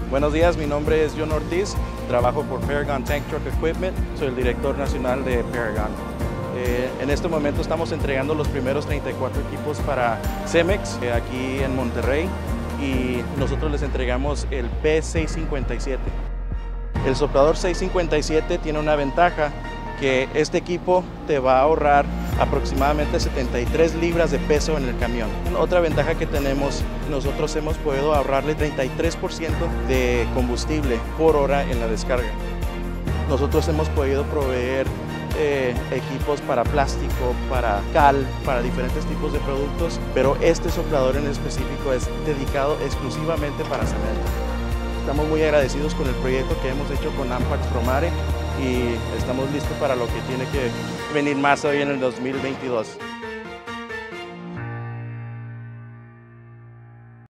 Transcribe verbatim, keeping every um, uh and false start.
Buenos días, mi nombre es John Ortiz, trabajo por Paragon Tank Truck Equipment, soy el director nacional de Paragon. Eh, en este momento estamos entregando los primeros treinta y cuatro equipos para Cemex eh, aquí en Monterrey y nosotros les entregamos el P seiscientos cincuenta y siete. El soplador seiscientos cincuenta y siete tiene una ventaja, que este equipo te va a ahorrar aproximadamente setenta y tres libras de peso en el camión. Otra ventaja que tenemos, nosotros hemos podido ahorrarle treinta y tres por ciento de combustible por hora en la descarga. Nosotros hemos podido proveer eh, equipos para plástico, para cal, para diferentes tipos de productos, pero este soplador en específico es dedicado exclusivamente para cemento. Estamos muy agradecidos con el proyecto que hemos hecho con Ampax Promare y estamos listos para lo que tiene que venir más hoy en el dos mil veintidós.